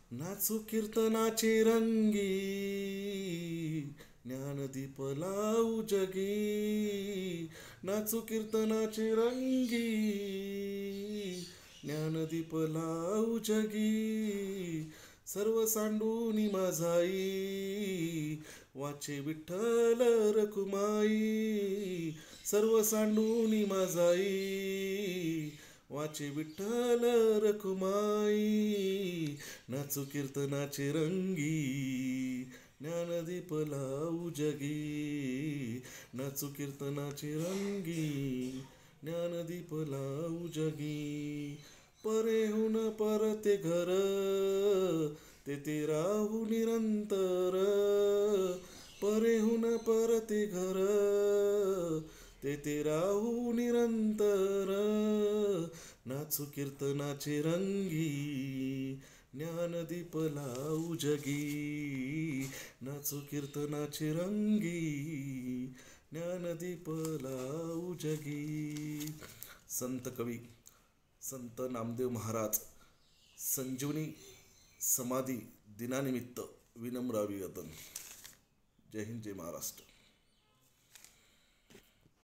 नाचू कीर्तनाचे रंगी, ज्ञानदीप लावू जगी. नाचू कीर्तनाचे रंगी, ज्ञानदीप लावू जगी. सर्व सांडूनी माझाई, वाचे विठ्ठल रखुमाई. सर्व सांडूनी माझाई, वाचे विठ्ठल रखुमाई. नाचू कीर्तनाचे रंगी, ज्ञानदीप लावू जगी. नाचू कीर्तनाचे रंगी, ज्ञानदीप लावू जगी. परेहून परते घर, तेथे राहू निरंतर. परेहून परते घर, तेथे राहू निरंतर. नाचू कीर्तनाचे रंगी, ज्ञानदीप लावू जगी. नाचू कीर्तनाचे रंगी, ज्ञानदीप लावू जगी. संत कवी संत नामदेव महाराज संजीवनी समाधी दिनानिमित्त विनम्र अभिवादन. जय हिंद, जय महाराष्ट्र.